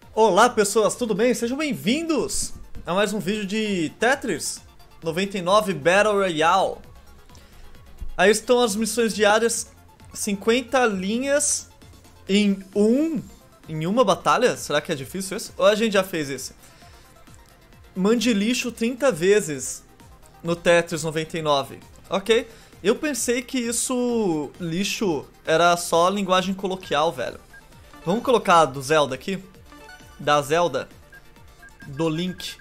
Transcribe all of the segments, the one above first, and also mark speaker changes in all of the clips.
Speaker 1: Olá pessoas, tudo bem? Sejam bem-vindos a mais um vídeo de Tetris 99 Battle Royale. Aí estão as missões diárias, 50 linhas em uma batalha? Será que é difícil isso? Ou a gente já fez esse? Mande lixo 30 vezes no Tetris 99, ok? Eu pensei que isso, lixo, era só linguagem coloquial, velho. Vamos colocar do Zelda aqui? Da Zelda, do Link.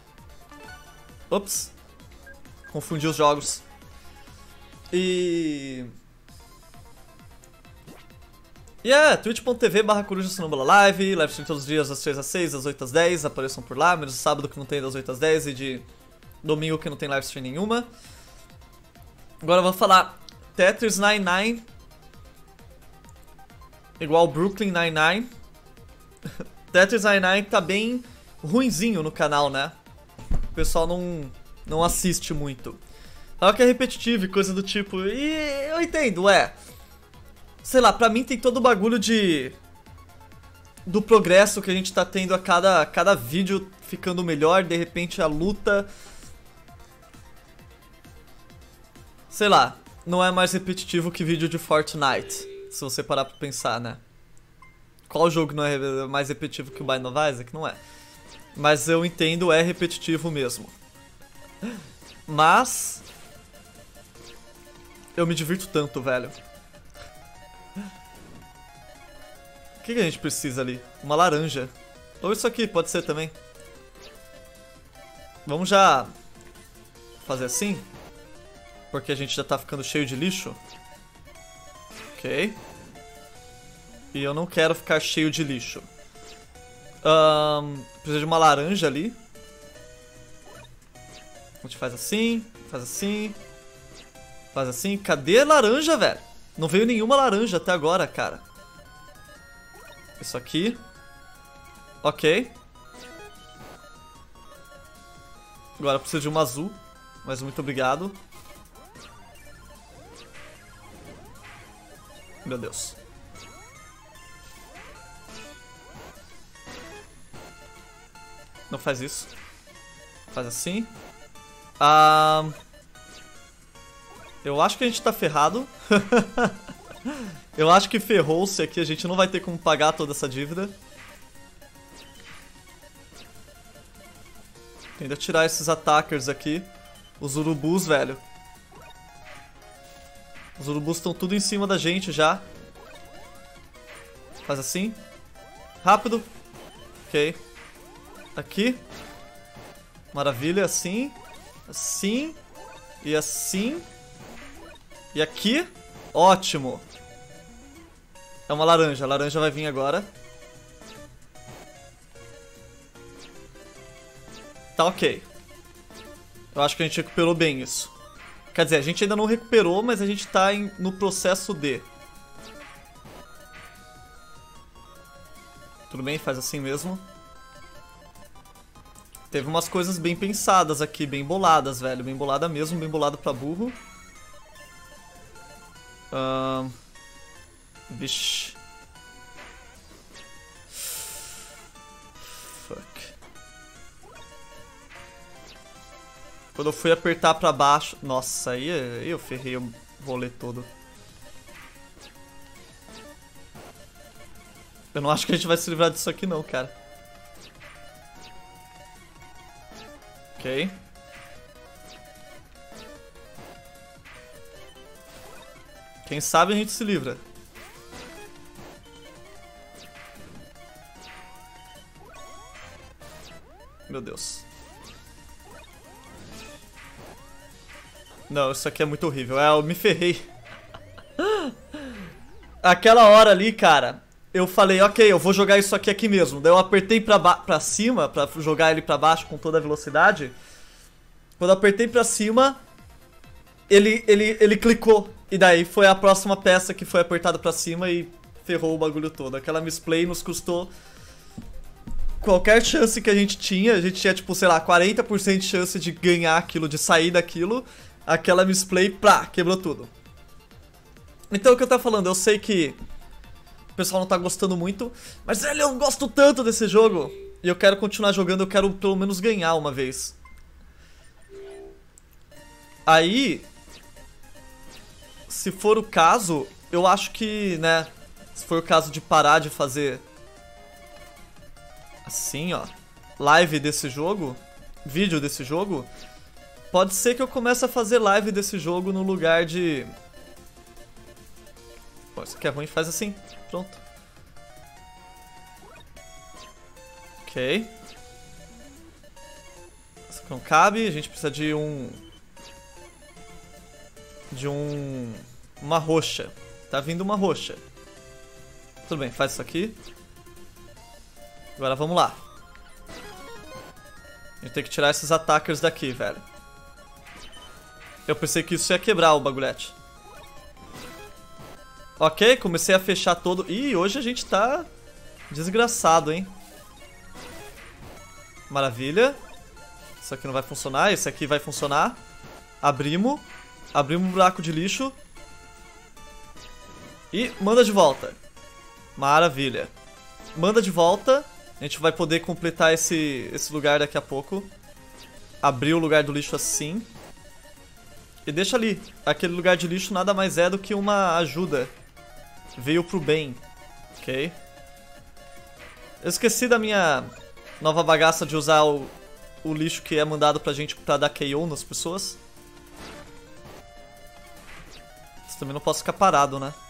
Speaker 1: Ops, confundi os jogos. E twitch.tv/coruja live, livestream todos os dias das 3 às 6, das 8 às 10, apareçam por lá, menos sábado que não tem das 8 às 10 e de domingo que não tem livestream nenhuma. Agora eu vou falar Tetris 99 igual Brooklyn Nine-Nine. Tetris 99 tá bem ruinzinho no canal, né? O pessoal não assiste muito. Fala que é repetitivo e coisa do tipo. E eu entendo, sei lá, pra mim tem todo o bagulho do progresso que a gente tá tendo a cada vídeo ficando melhor. De repente a luta, sei lá, não é mais repetitivo que vídeo de Fortnite, se você parar pra pensar, né? Qual jogo não é mais repetitivo que o Binding of Isaac? Não é. Mas eu entendo, é repetitivo mesmo. Mas eu me divirto tanto, velho. O que a gente precisa ali? Uma laranja. Ou isso aqui, pode ser também. Vamos já fazer assim, porque a gente já tá ficando cheio de lixo. Ok. E eu não quero ficar cheio de lixo. Precisa de uma laranja ali. A gente faz assim, faz assim, faz assim. Cadê a laranja, velho? Não veio nenhuma laranja até agora, cara. Isso aqui. Ok. Agora precisa de uma azul. Mas muito obrigado. Meu Deus. Não faz isso. Faz assim. Eu acho que a gente tá ferrado. Eu acho que ferrou-se aqui. A gente não vai ter como pagar toda essa dívida. Ainda tirar esses attackers aqui. Os urubus, velho. Os urubus estão tudo em cima da gente já. Faz assim. Rápido. Ok. Aqui. Maravilha, assim. Assim. E assim. E aqui. Ótimo. É uma laranja. A laranja vai vir agora. Tá ok. Eu acho que a gente recuperou bem isso. Quer dizer, a gente ainda não recuperou, mas a gente tá no processo de. Tudo bem, faz assim mesmo. Teve umas coisas bem pensadas aqui, bem boladas, velho. Bem bolada mesmo, bem bolado pra burro. Vixe. Fuck. Quando eu fui apertar pra baixo... Nossa, aí eu ferrei o rolê todo. Eu não acho que a gente vai se livrar disso aqui não, cara. Ok. Quem sabe a gente se livra. Meu Deus. Não, isso aqui é muito horrível. Eu me ferrei. Aquela hora ali, cara, eu falei, ok, eu vou jogar isso aqui mesmo. Daí eu apertei pra cima, pra jogar ele pra baixo com toda a velocidade. Quando eu apertei pra cima, ele clicou. E daí foi a próxima peça que foi apertada pra cima e ferrou o bagulho todo. Aquela misplay nos custou qualquer chance que a gente tinha tipo, sei lá, 40% de chance de ganhar aquilo, de sair daquilo. Aquela misplay, quebrou tudo. Então o que eu tava falando, eu sei que pessoal não tá gostando muito. Mas, velho, eu gosto tanto desse jogo. E eu quero continuar jogando, eu quero pelo menos ganhar uma vez. Aí, se for o caso, eu acho que, né, se for o caso de parar de fazer assim, ó, live desse jogo, vídeo desse jogo, pode ser que eu comece a fazer live desse jogo no lugar de... Pô, isso aqui é ruim, faz assim, pronto. Ok. Isso aqui não cabe, a gente precisa de uma roxa. Tá vindo uma roxa. Tudo bem, faz isso aqui. Agora vamos lá. A gente tem que tirar esses attackers daqui, velho. Eu pensei que isso ia quebrar o bagulhete. Ok, comecei a fechar todo... Ih, hoje a gente tá desgraçado, hein? Maravilha. Isso aqui não vai funcionar, esse aqui vai funcionar. Abrimos. Abrimos um buraco de lixo. E manda de volta. Maravilha. Manda de volta. A gente vai poder completar esse lugar daqui a pouco. Abrir o lugar do lixo assim. E deixa ali. Aquele lugar de lixo nada mais é do que uma ajuda. Veio pro bem. Ok. Eu esqueci da minha nova bagaça de usar o lixo que é mandado pra gente pra dar KO nas pessoas. Mas também não posso ficar parado, né?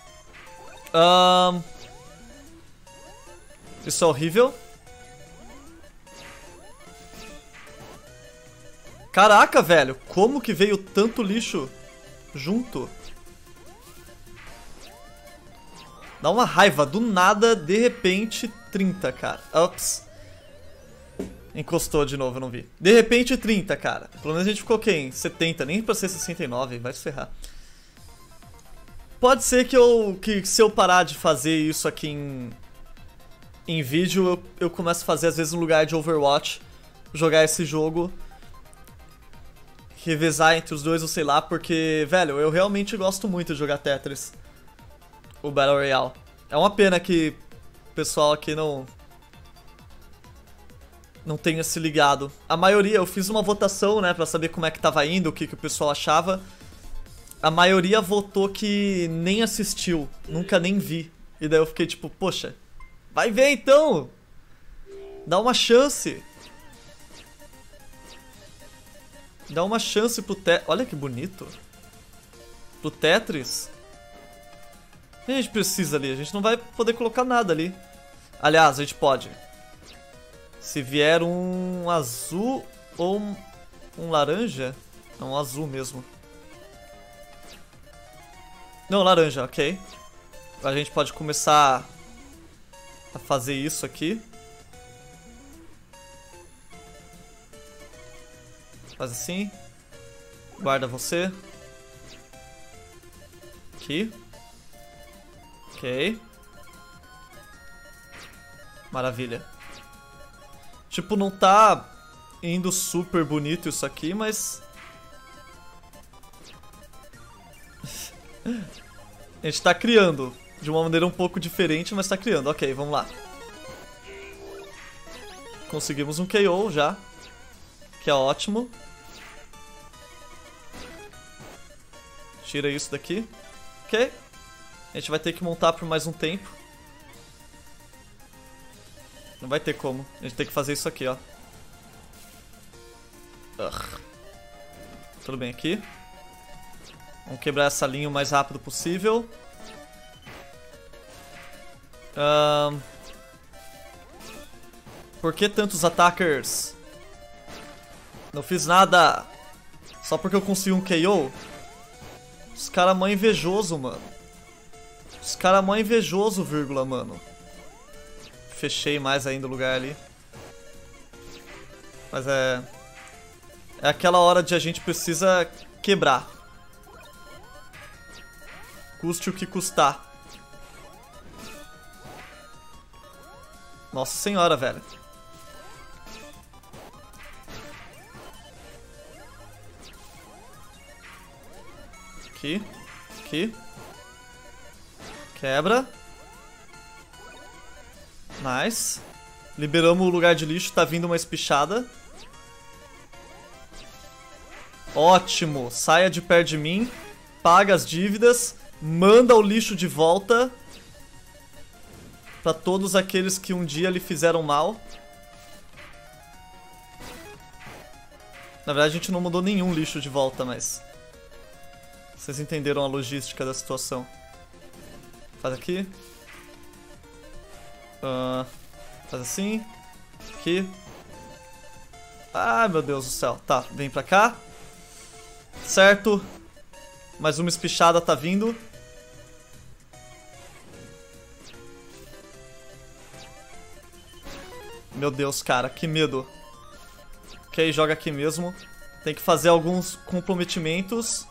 Speaker 1: Isso é horrível. Caraca, velho. Como que veio tanto lixo junto? Dá uma raiva. Do nada, de repente, 30, cara. Ups. Encostou de novo, eu não vi. De repente, 30, cara. Pelo menos a gente ficou o quê? Em 70. Nem pra ser 69. Vai se ferrar. Pode ser que se eu parar de fazer isso aqui em vídeo, eu começo a fazer às vezes no lugar de Overwatch. Jogar esse jogo. Revezar entre os dois, ou sei lá, porque, velho, eu realmente gosto muito de jogar Tetris. O Battle Royale. É uma pena que o pessoal aqui não tenha se ligado. A maioria, eu fiz uma votação, né, pra saber como é que tava indo, o que o pessoal achava. A maioria votou que nem assistiu, nunca nem vi. E daí eu fiquei tipo, poxa, vai ver então! Dá uma chance! Dá uma chance pro Tetris. Olha que bonito. Pro Tetris. O que a gente precisa ali? A gente não vai poder colocar nada ali. Aliás, a gente pode. Se vier um azul ou um laranja. Não, um azul mesmo. Não, laranja, ok. A gente pode começar a fazer isso aqui. Faz assim. Guarda você. Aqui. Ok. Maravilha. Tipo, não tá indo super bonito isso aqui, mas... A gente tá criando. De uma maneira um pouco diferente, mas tá criando. Ok, vamos lá. Conseguimos um KO já. Que é ótimo. Tira isso daqui. Ok. A gente vai ter que montar por mais um tempo. Não vai ter como. A gente tem que fazer isso aqui, ó. Tudo bem aqui. Vamos quebrar essa linha o mais rápido possível. Por que tantos attackers? Não fiz nada. Só porque eu consegui um KO? Os caras mó invejoso, mano. Os caras mó invejoso, vírgula, mano. Fechei mais ainda o lugar ali. Mas é aquela hora de a gente precisa quebrar. Custe o que custar. Nossa senhora, velho. Aqui. Aqui. Quebra. Nice. Liberamos o lugar de lixo, tá vindo uma espichada. Ótimo. Saia de perto de mim. Paga as dívidas. Manda o lixo de volta. Pra todos aqueles que um dia lhe fizeram mal. Na verdade a gente não mandou nenhum lixo de volta, mas... vocês entenderam a logística da situação. Faz aqui. Faz assim. Aqui. Ai, meu Deus do céu. Tá, vem pra cá. Certo. Mais uma espichada tá vindo. Meu Deus, cara, que medo. Ok, joga aqui mesmo. Tem que fazer alguns comprometimentos.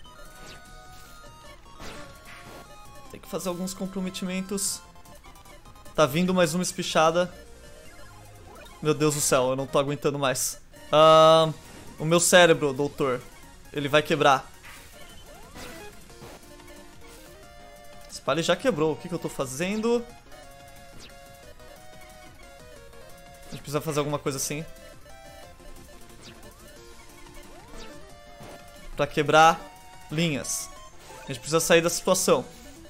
Speaker 1: Tá vindo mais uma espichada. Meu Deus do céu, eu não tô aguentando mais. O meu cérebro, doutor. Ele vai quebrar. Esse palha já quebrou. O que eu tô fazendo? A gente precisa fazer alguma coisa assim. Pra quebrar linhas. A gente precisa sair da situação.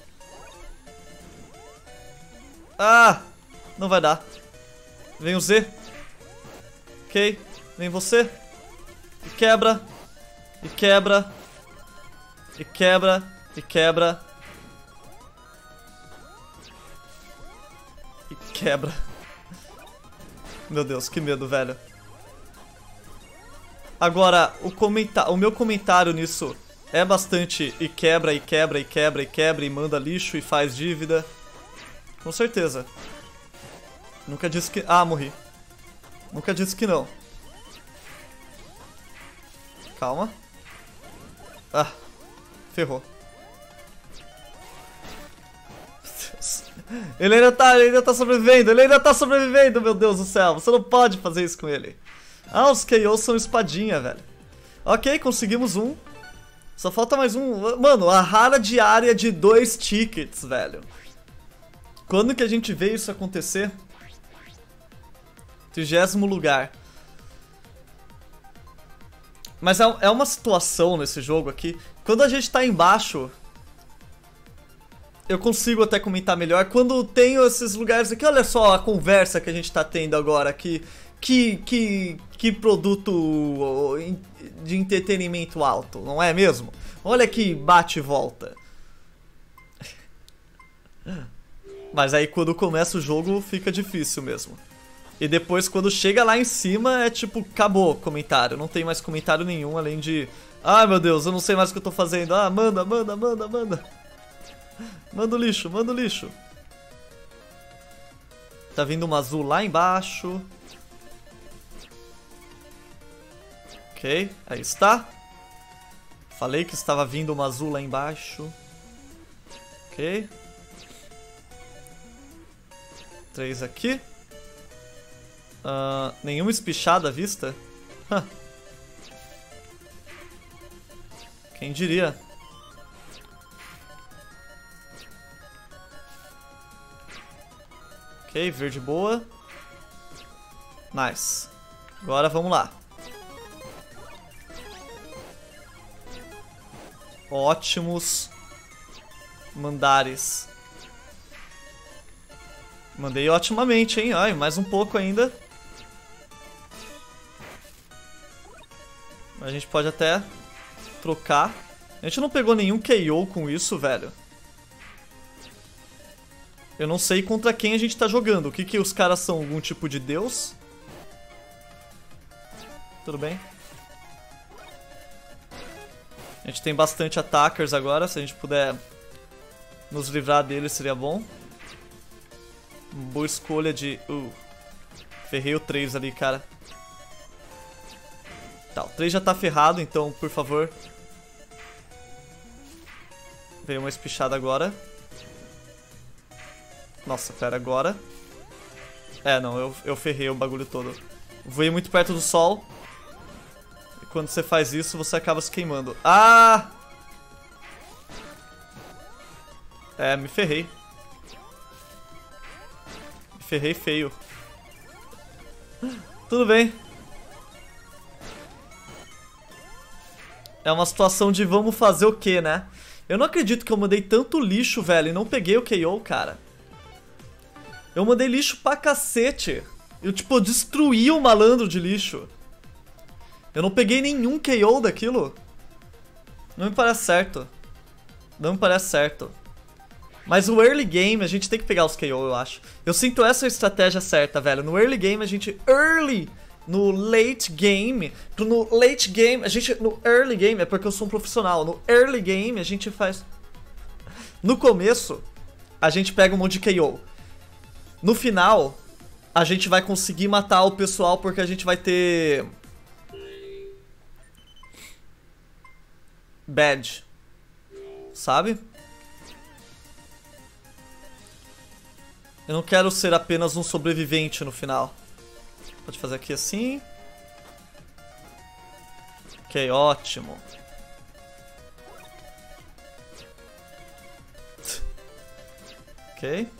Speaker 1: Ah! Não vai dar. Vem o Z. Ok. Vem você. E quebra. E quebra. E quebra. E quebra. E quebra. Meu Deus, que medo, velho. Agora, o meu comentário nisso é bastante e quebra, e quebra, e quebra, e quebra, e manda lixo, e faz dívida. Com certeza. Nunca disse que... Ah, morri. Nunca disse que não. Calma. Ah, ferrou. Meu Deus. Ele ainda tá sobrevivendo, meu Deus do céu. Você não pode fazer isso com ele. Ah, os KOs são espadinha, velho. Ok, conseguimos um. Só falta mais um. Mano, a rara diária de 2 tickets, velho. Quando que a gente vê isso acontecer? 30º lugar. Mas é uma situação nesse jogo aqui. Quando a gente tá embaixo, eu consigo até comentar melhor. Quando tem esses lugares aqui, olha só a conversa que a gente tá tendo agora aqui. Que produto de entretenimento alto, não é mesmo? Olha que bate e volta. Mas aí quando começa o jogo fica difícil mesmo. E depois quando chega lá em cima é tipo, acabou o comentário. Não tem mais comentário nenhum além de... Ai meu Deus, eu não sei mais o que eu tô fazendo. Ah, manda. Manda o lixo, manda o lixo. Tá vindo uma azul lá embaixo. Ok, aí está. Falei que estava vindo uma azul lá embaixo. Ok. 3 aqui. Nenhuma espichada à vista? Quem diria? Ok, verde boa. Nice. Agora vamos lá. Ótimos mandares. Mandei otimamente, hein? Ai, mais um pouco ainda. A gente pode até trocar. A gente não pegou nenhum KO com isso, velho. Eu não sei contra quem a gente tá jogando. O que os caras são? Algum tipo de deus? Tudo bem. A gente tem bastante attackers agora. Se a gente puder nos livrar deles seria bom. Boa escolha de... ferrei o 3 ali, cara. Tá, o 3 já tá ferrado, então, por favor. Veio uma espichada agora. Nossa, pera, agora. É, não, eu ferrei o bagulho todo. Voei muito perto do sol. E quando você faz isso, você acaba se queimando. Ah! É, me ferrei. ferrei feio. Tudo bem. É uma situação de vamos fazer o quê, né? Eu não acredito que eu mandei tanto lixo, velho, e não peguei o KO, cara. Eu mandei lixo pra cacete. Eu, tipo, destruí o malandro de lixo. Eu não peguei nenhum KO daquilo. Não me parece certo. Não me parece certo. Mas o early game a gente tem que pegar os KO, eu acho. Eu sinto essa estratégia certa, velho. No early game a gente... No late game... No late game... A gente... No early game... É porque eu sou um profissional. No early game a gente faz... No começo, a gente pega um monte de KO. No final, a gente vai conseguir matar o pessoal porque a gente vai ter... badge. Sabe? Eu não quero ser apenas um sobrevivente no final. Pode fazer aqui assim. Ok, ótimo. Ok.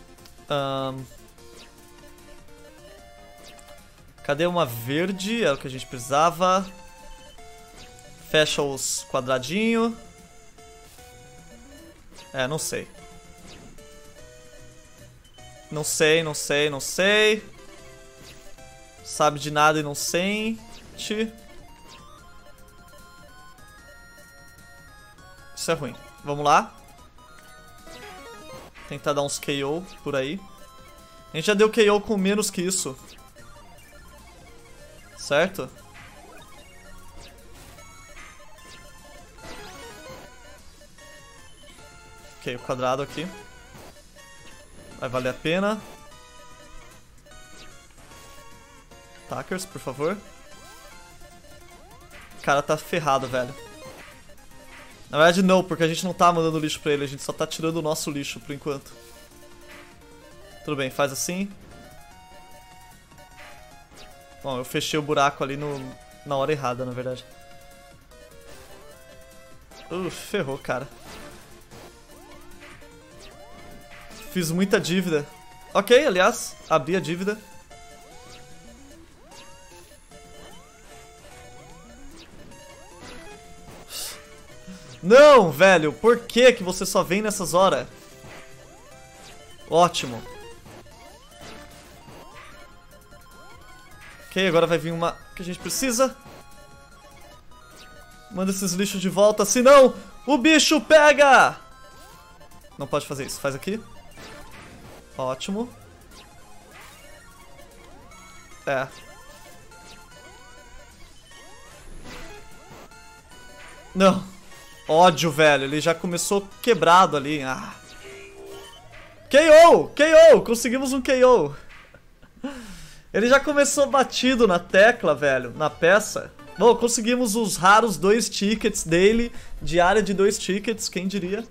Speaker 1: Cadê uma verde? Era o que a gente precisava. Fecha os quadradinhos. É, não sei. Não sei, não sei, não sei. Sabe de nada e não sente. Isso é ruim. Vamos lá. Tentar dar uns KO por aí. A gente já deu KO com menos que isso. Certo? Ok, o quadrado aqui. Vai valer a pena. Attackers, por favor. O cara tá ferrado, velho. Na verdade não, porque a gente não tá mandando lixo pra ele. A gente só tá tirando o nosso lixo por enquanto. Tudo bem, faz assim. Bom, eu fechei o buraco ali na hora errada, na verdade. Ferrou, cara. Fiz muita dívida. Ok, aliás, abri a dívida. Não, velho, por que que você só vem nessas horas? Ótimo. Ok, agora vai vir uma que a gente precisa. Manda esses lixos de volta, senão o bicho pega! Não pode fazer isso, faz aqui. Ótimo. É. Não. Ódio, velho. Ele já começou quebrado ali. Ah. KO! KO! Conseguimos um KO. Ele já começou batido na tecla, velho. Na peça. Bom, conseguimos os raros 2 tickets dele. Diária de 2 tickets, quem diria.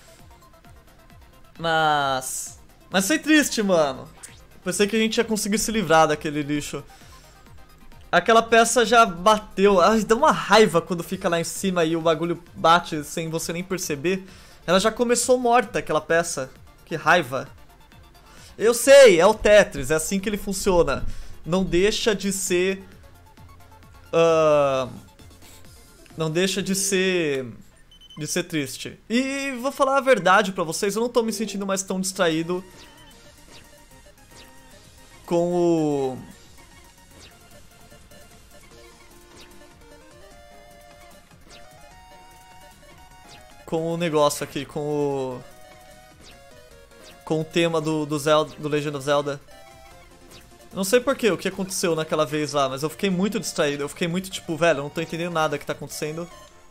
Speaker 1: Mas foi triste, mano. Pensei que a gente ia conseguir se livrar daquele lixo. Aquela peça já bateu. Ai, dá uma raiva quando fica lá em cima e o bagulho bate sem você nem perceber. Ela já começou morta, aquela peça. Que raiva. Eu sei, é o Tetris, é assim que ele funciona. Não deixa de ser... não deixa de ser... triste. E vou falar a verdade pra vocês, eu não tô me sentindo mais tão distraído com o negócio aqui, com o tema do Zelda, do Legend of Zelda. Eu não sei porquê, o que aconteceu naquela vez lá, mas eu fiquei muito distraído, eu fiquei muito tipo, velho, eu não tô entendendo nada que tá acontecendo.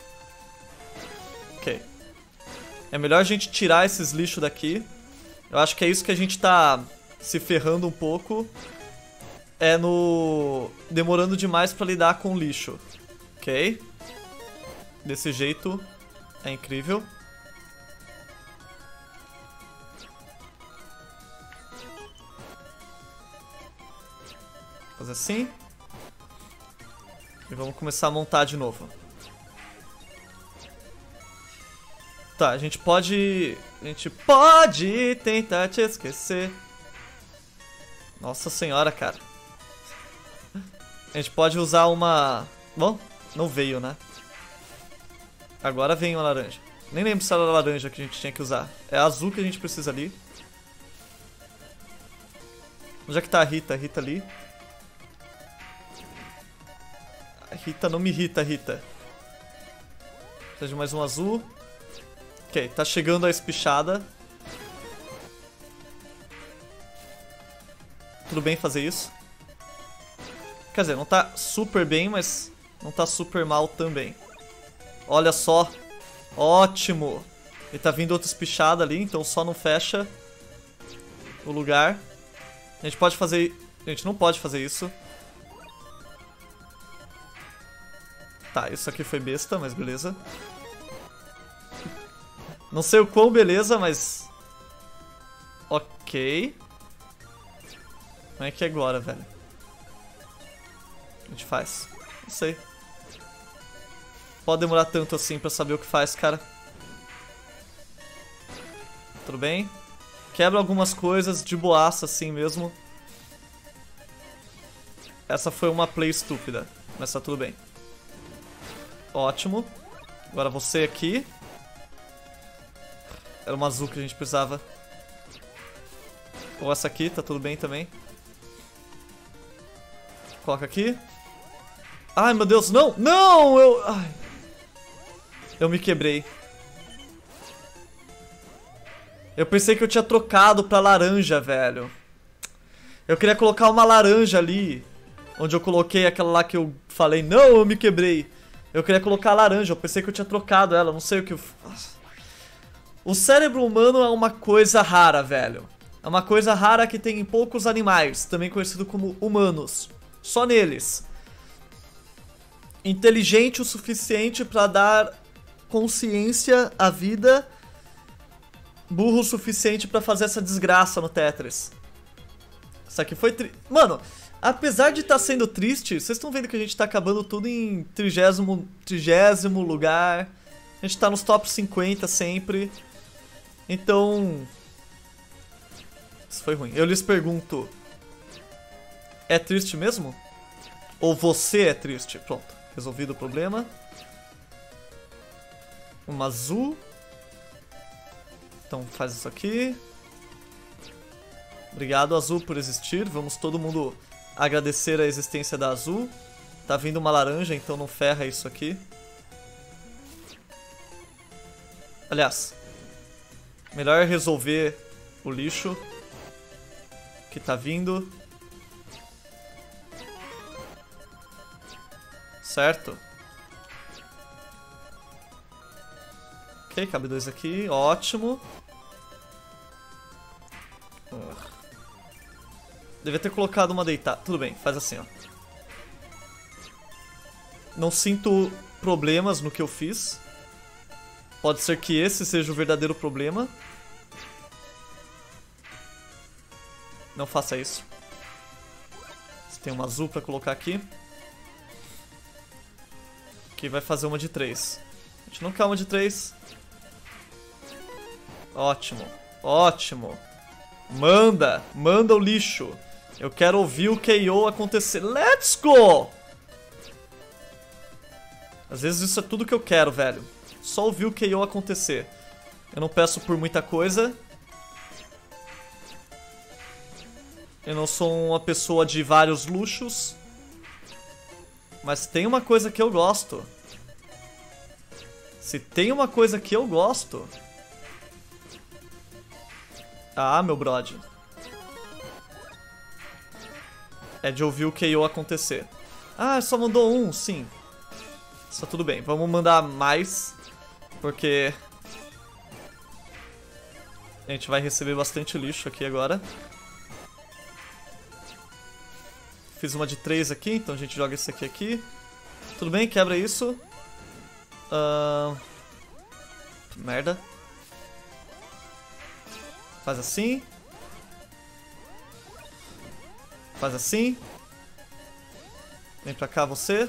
Speaker 1: Ok. É melhor a gente tirar esses lixos daqui. Eu acho que é isso que a gente tá se ferrando um pouco. É no... demorando demais pra lidar com o lixo. Ok. Desse jeito é incrível. Fazer assim. E vamos começar a montar de novo. Tá, a gente pode tentar te esquecer. Nossa senhora, cara. A gente pode usar uma... Bom, não veio, né? Agora vem uma laranja. Nem lembro se era a laranja que a gente tinha que usar. É a azul que a gente precisa ali. Onde é que tá a Rita? A Rita ali. A Rita não me irrita, Rita. Precisa de mais um azul. Ok, tá chegando a espichada. Tudo bem fazer isso. Quer dizer, não tá super bem, mas não tá super mal também. Olha só. Ótimo. E tá vindo outra espichada ali, então só não fecha o lugar. A gente pode fazer... A gente não pode fazer isso. Tá, isso aqui foi besta, mas beleza. Não sei o quão beleza, mas... Ok. Como é que é agora, velho? A gente faz? Não sei. Pode demorar tanto assim pra saber o que faz, cara. Tudo bem? Quebra algumas coisas de boaça assim mesmo. Essa foi uma play estúpida, mas tá tudo bem. Ótimo. Agora você aqui. Era uma azul que a gente precisava. Ou essa aqui, tá tudo bem também. Coloca aqui. Ai, meu Deus, não! Não! Eu me quebrei. Eu pensei que eu tinha trocado pra laranja, velho. Eu queria colocar uma laranja ali. Onde eu coloquei aquela lá que eu falei, não, eu me quebrei. Eu queria colocar a laranja, eu pensei que eu tinha trocado ela, não sei o que eu... O cérebro humano é uma coisa rara, velho. É uma coisa rara que tem em poucos animais, também conhecido como humanos. Só neles. Inteligente o suficiente pra dar consciência à vida. Burro o suficiente pra fazer essa desgraça no Tetris. Isso aqui foi... Mano, apesar de estar sendo triste, vocês estão vendo que a gente tá acabando tudo em 30º lugar. A gente tá nos top 50 sempre. Então... Isso foi ruim. Eu lhes pergunto... É triste mesmo? Ou você é triste? Pronto. Resolvido o problema. Uma azul. Então faz isso aqui. Obrigado, azul, por existir. Vamos todo mundo agradecer a existência da azul. Tá vindo uma laranja, então não ferra isso aqui. Aliás, melhor resolver o lixo que tá vindo. Certo. Ok, cabe dois aqui. Ótimo. Devia ter colocado uma deitada. Tudo bem, faz assim, ó. Não sinto problemas no que eu fiz. Pode ser que esse seja o verdadeiro problema. Não faça isso. Você tem uma azul pra colocar aqui. Que vai fazer uma de 3. A gente não quer uma de 3. Ótimo. Ótimo. Manda. Manda o lixo. Eu quero ouvir o KO acontecer. Let's go! Às vezes isso é tudo que eu quero, velho. Só ouvir o KO acontecer. Eu não peço por muita coisa. Eu não sou uma pessoa de vários luxos. Mas tem uma coisa que eu gosto. Se tem uma coisa que eu gosto... Ah, meu brother. É de ouvir o KO acontecer. Ah, só mandou um, sim. Está tudo bem, vamos mandar mais. Porque... a gente vai receber bastante lixo aqui agora. Fiz uma de 3 aqui, então a gente joga esse aqui. Tudo bem, quebra isso. Merda. Faz assim. Faz assim. Vem pra cá você.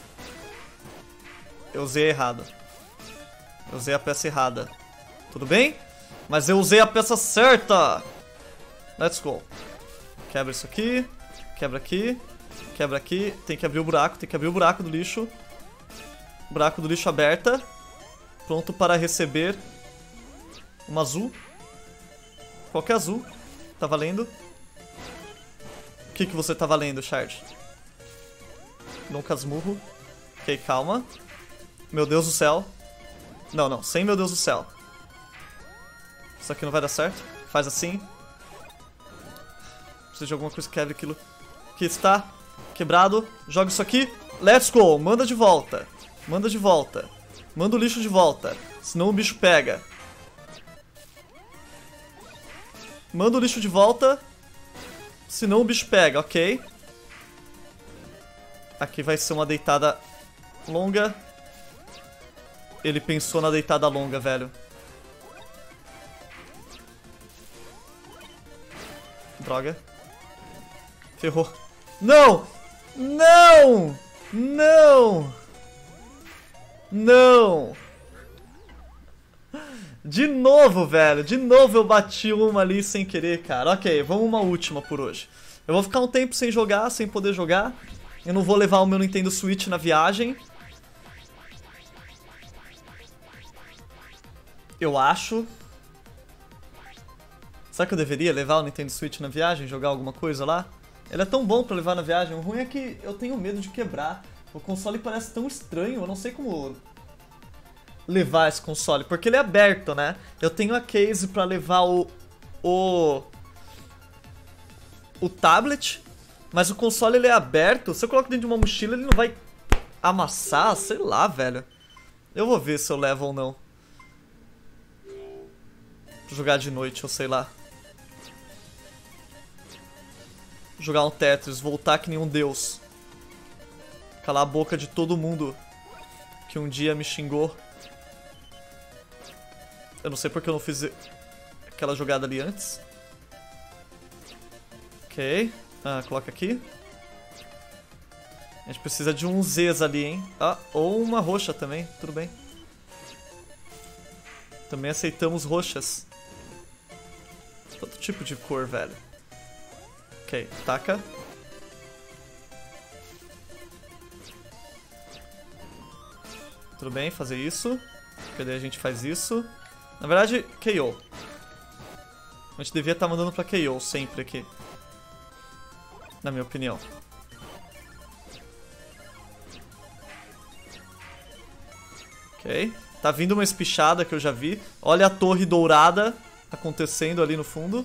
Speaker 1: Eu usei errado. Eu usei a peça errada. Tudo bem? Mas eu usei a peça certa. Let's go. Quebra isso aqui. Quebra aqui. Quebra aqui. Tem que abrir o buraco. Tem que abrir o buraco do lixo. Buraco do lixo aberta. Pronto para receber uma azul. Qualquer azul. Tá valendo. O que você tá valendo, Shard? Não casmurro. Ok, calma. Meu Deus do céu. Não, não. Sem meu Deus do céu. Isso aqui não vai dar certo. Faz assim. Preciso de alguma coisa que quebre aquilo que está quebrado. Joga isso aqui. Let's go. Manda de volta. Manda de volta. Manda o lixo de volta. Senão o bicho pega. Manda o lixo de volta. Senão o bicho pega, ok. Aqui vai ser uma deitada longa. Ele pensou na deitada longa, velho. Droga. Ferrou. Não! Não! Não! Não! De novo, velho. De novo eu bati uma ali sem querer, cara. Ok, vamos uma última por hoje. Eu vou ficar um tempo sem jogar, sem poder jogar. Eu não vou levar o meu Nintendo Switch na viagem. Eu acho. Será que eu deveria levar o Nintendo Switch na viagem? Jogar alguma coisa lá? Ele é tão bom pra levar na viagem. O ruim é que eu tenho medo de quebrar. O console parece tão estranho. Eu não sei como levar esse console. Porque ele é aberto, né? Eu tenho a case pra levar o tablet. Mas o console ele é aberto. Se eu coloco dentro de uma mochila ele não vai amassar. Sei lá, velho. Eu vou ver se eu levo ou não. Pra jogar de noite, ou sei lá. Jogar um Tetris, voltar que nem um deus. Calar a boca de todo mundo que um dia me xingou. Eu não sei porque eu não fiz aquela jogada ali antes. Ok. Ah, coloca aqui. A gente precisa de uns Zs ali, hein? Ah, ou uma roxa também, tudo bem. Também aceitamos roxas. Todo tipo de cor, velho. Ok, taca. Tudo bem, fazer isso. Cadê a gente faz isso? Na verdade, KO. A gente devia estar mandando pra KO sempre aqui. Na minha opinião. Ok. Tá vindo uma espichada que eu já vi. Olha a torre dourada acontecendo ali no fundo.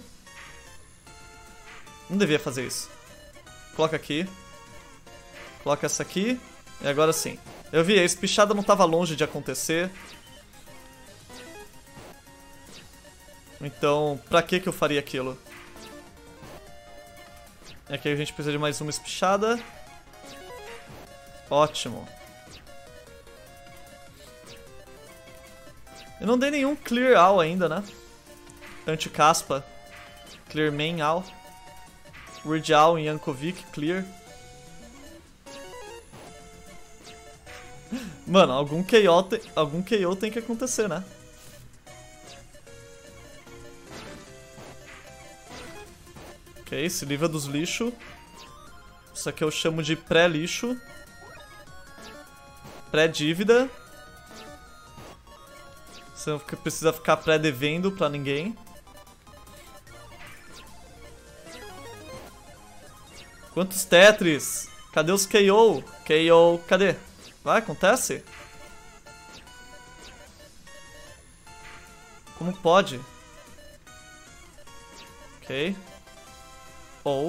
Speaker 1: Não devia fazer isso. Coloca aqui. Coloca essa aqui. E agora sim. Eu vi, a espichada não estava longe de acontecer. Então, pra que eu faria aquilo? E aqui a gente precisa de mais uma espichada. Ótimo. Eu não dei nenhum Clear All ainda, né? Anti-caspa. Clear Main All. Weird All em Yankovic, Clear. Mano, algum KO tem que acontecer, né? Ok, se livra dos lixos. Isso aqui eu chamo de pré-lixo. Pré-dívida. Você não precisa ficar pré-devendo pra ninguém. Quantos Tetris? Cadê os KO? KO, cadê? Vai, acontece? Como pode? Ok. Ou.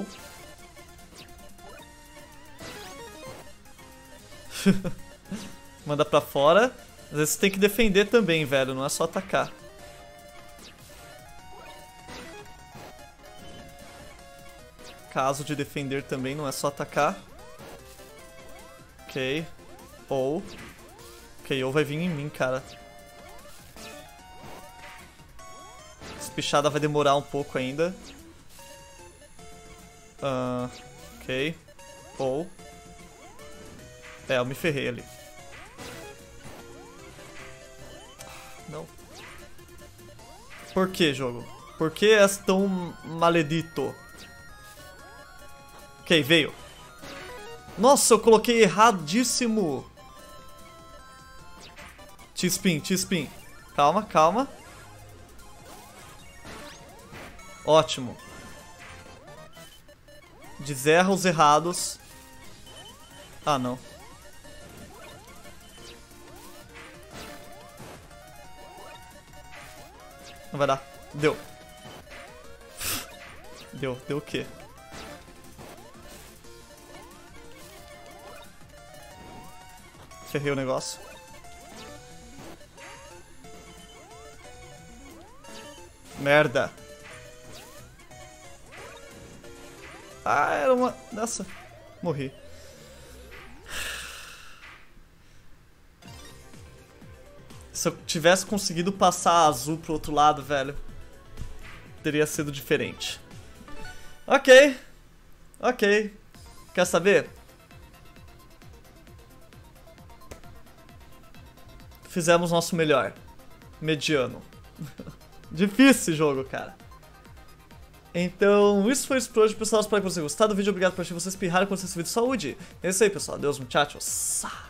Speaker 1: Manda pra fora. Às vezes você tem que defender também, velho. Não é só atacar. Caso de defender também, não é só atacar. Ok. Ou. Ok, ou vai vir em mim, cara. Espichada vai demorar um pouco ainda. Ok. Ou. É, eu me ferrei ali. Não. Por que, jogo? Por que és tão maledito? Ok, veio. Nossa, eu coloquei erradíssimo. T-spin, T-spin. Calma, calma. Ótimo. Deserra os errados. Ah, não. Não vai dar. Deu. Deu o quê? Ferrei o negócio. Merda. Ah, era uma... Nossa. Morri. Se eu tivesse conseguido passar azul pro outro lado, velho, teria sido diferente. Ok. Ok. Quer saber? Fizemos nosso melhor. Mediano. Difícil esse jogo, cara. Então, isso foi isso por hoje, pessoal. Espero que vocês tenham gostado do vídeo. Obrigado por assistir. Vocês pirraram quando vocês viram. Saúde. É isso aí, pessoal. Adeus, muchachos.